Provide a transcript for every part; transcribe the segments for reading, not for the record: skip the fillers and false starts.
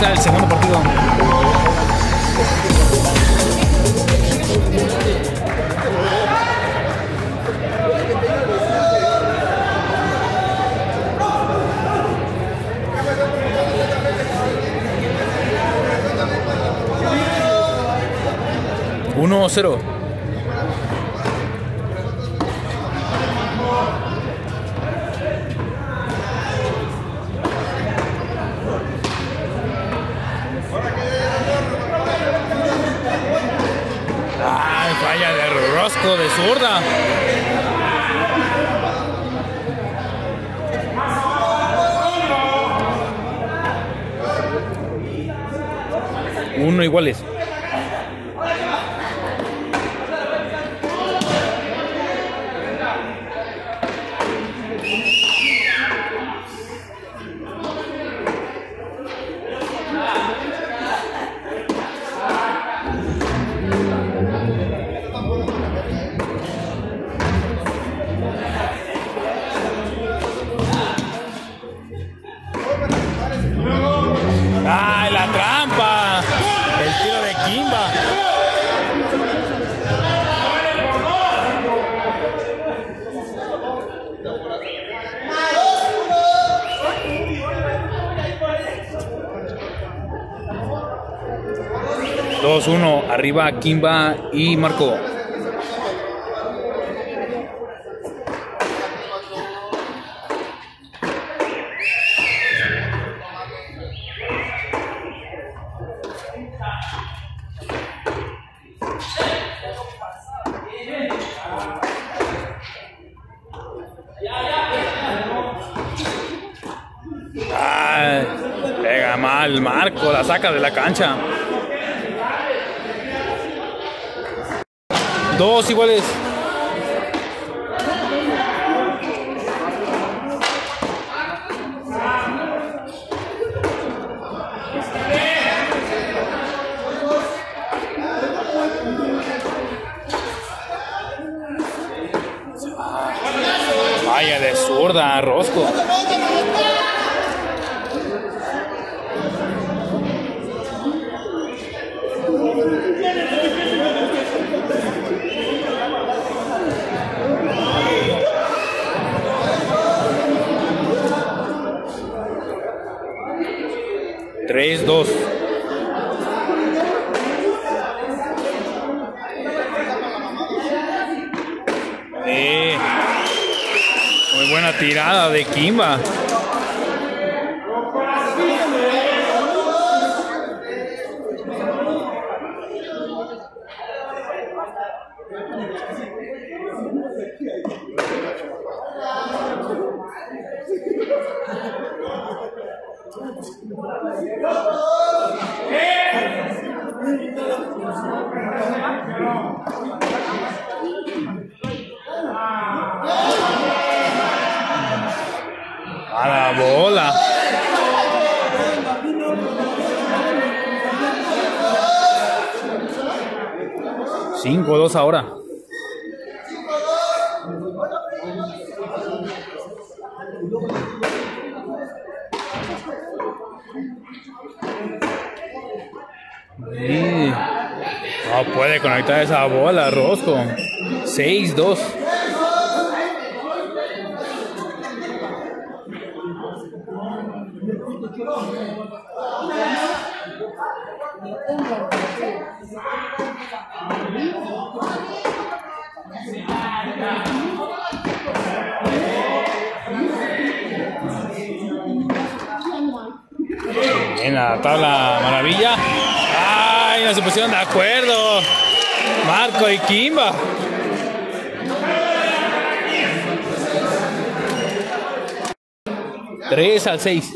Comienza el segundo partido. Uno, 0. ¡Ay, falla de Rosco de zurda! Uno iguales. ¡Ay, la trampa! El tiro de Kimba. Dos, 1, arriba Kimba y Marco. Pega mal Marco, la saca de la cancha. Dos iguales. Vaya de zurda, Rosco. Tres, 2. Muy buena tirada de Kimba. A la bola. Cinco, 2 ahora. No puede conectar esa bola, Rosco. 6, 2. En la tabla maravilla. ¡Ay! No se pusieron de acuerdo Marco y Kimba. Tres al 6.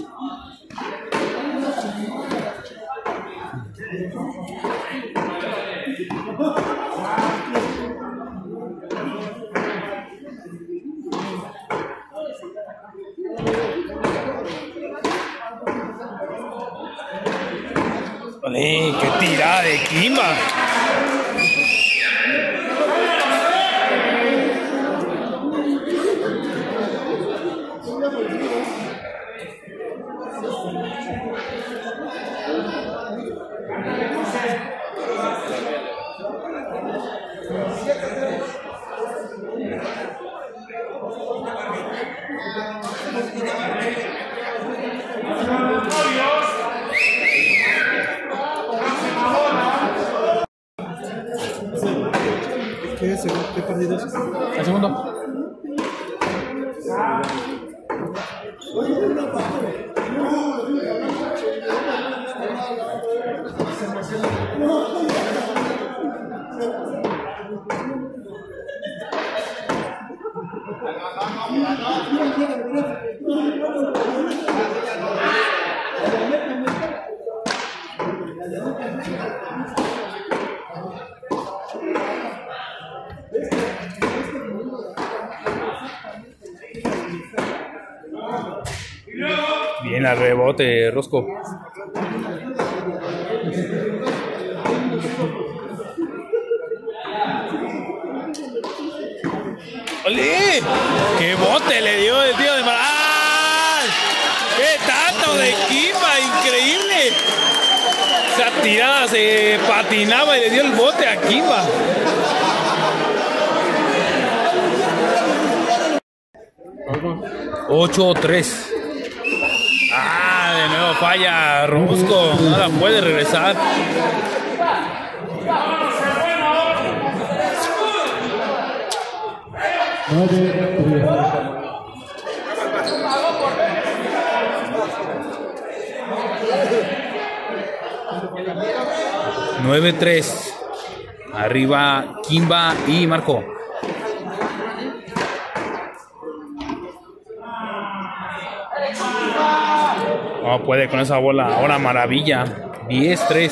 ¡Qué tirada de Kimba! ¿Qué partido es? El segundo. Bien al rebote, Rosco. ¡Ole! ¡Qué bote le dio el tío de Mar! ¡Ah! ¡Qué tanto de Kimba! ¡Increíble! Esa tirada se patinaba y le dio el bote a Kimba. $8-3. Ah, de nuevo falla Rosco. No la puede regresar. $9-3. Arriba Kimba y Marco. No puede con esa bola. Ahora Maravilla. 10-3.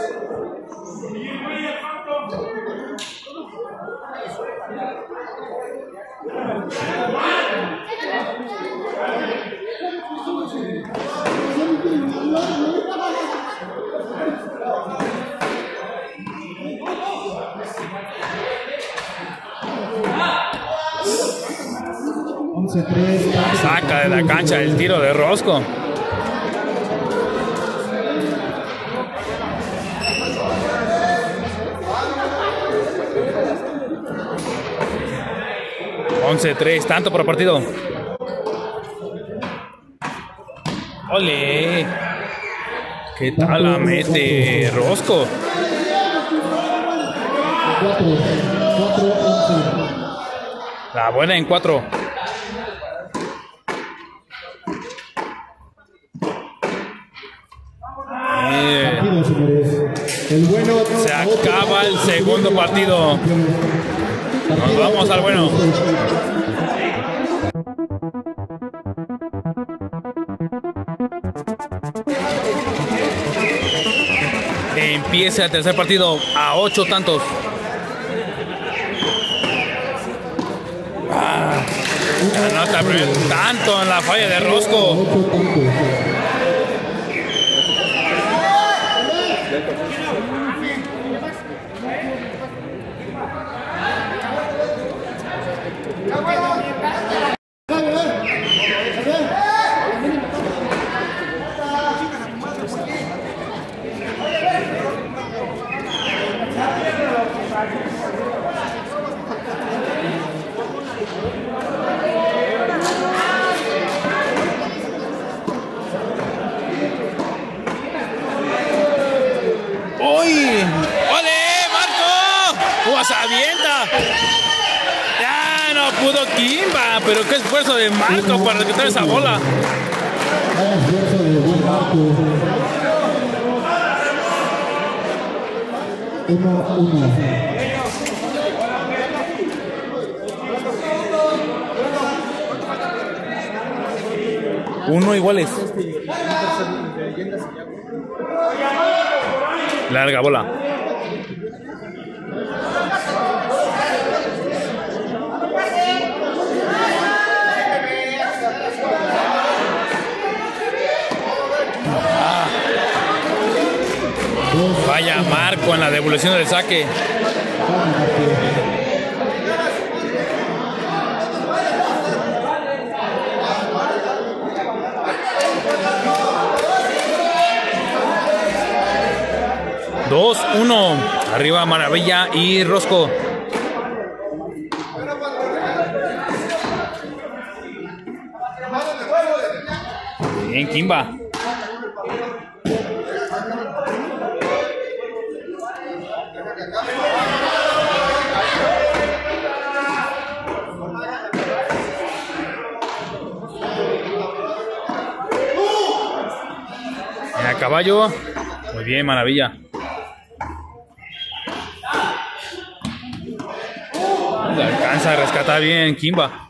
Saca de la cancha el tiro de Rosco. $11-3, tanto por partido. ¡Ole! ¿Qué tal la mete Rosco? La buena en 4. Se acaba el segundo partido. Nos vamos al bueno. Empieza el tercer partido a 8 tantos. Anota tanto en la falla de Rosco. Se avienta. Ya no pudo Kimba, pero qué esfuerzo de Marco para rescatar esa bola. Uno iguales. Larga bola. Vaya Marco en la devolución del saque. 2-1. Arriba Maravilla y Rosco. Bien, Kimba. A caballo. Muy bien, Maravilla. Alcanza a rescatar bien Kimba.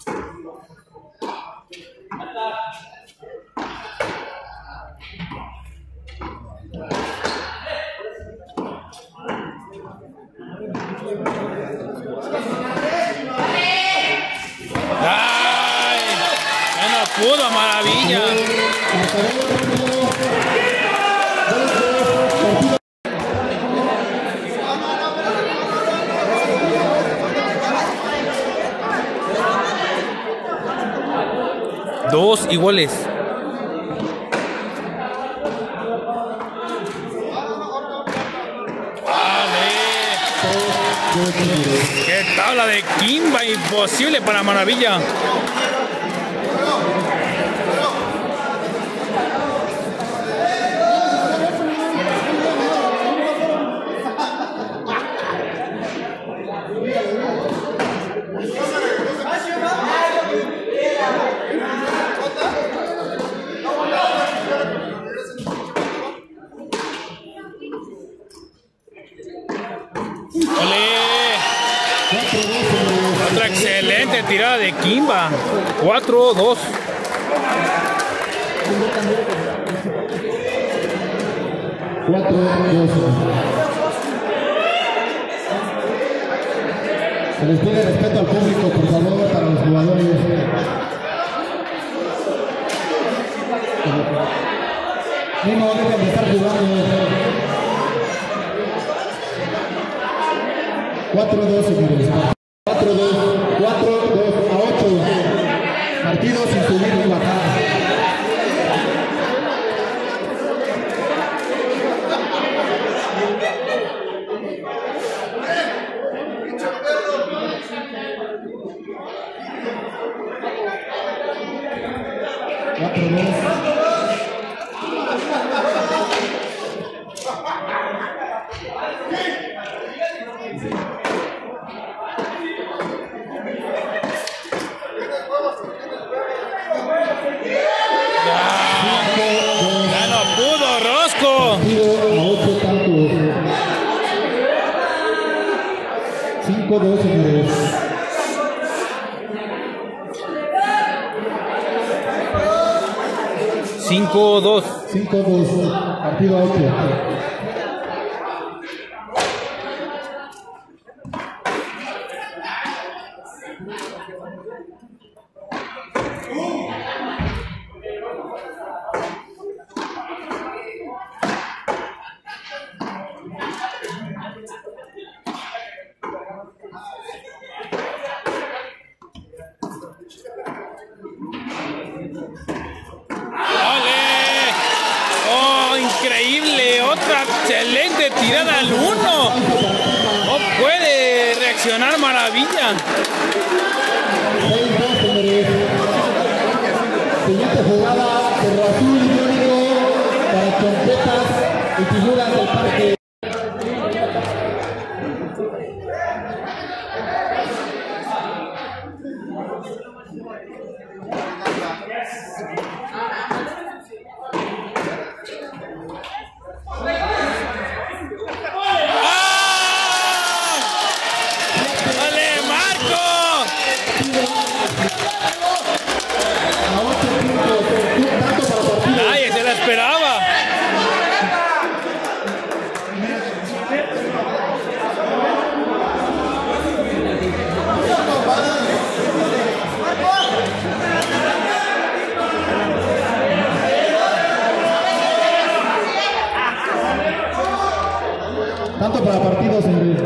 ¡Ay! Ya no pudo, Maravilla. 2 iguales. ¡Qué tabla de Kimba! Imposible para Maravilla. Otra excelente tirada de Kimba. 4-2. Se les pide respeto al público, por favor, para los jugadores. No deben de estar jugando. 4-2, señores. 4-2 a 8. Partido sin subir ni bajar. Ya no pudo Rosco. 5-2, señores. 5-2. 5-2, partido a 8. Increíble, otra excelente tirada al 1. No puede reaccionar Maravilla. Siguiente jugada, Cerro Azul y Mónico para trompetas y figuras del parque. Nadie se la esperaba. Tanto para partidos en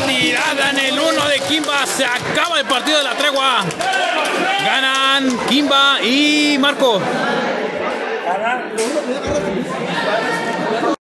tirada en el 1 de Kimba. Se acaba el partido de la tregua. Ganan Kimba y Marco.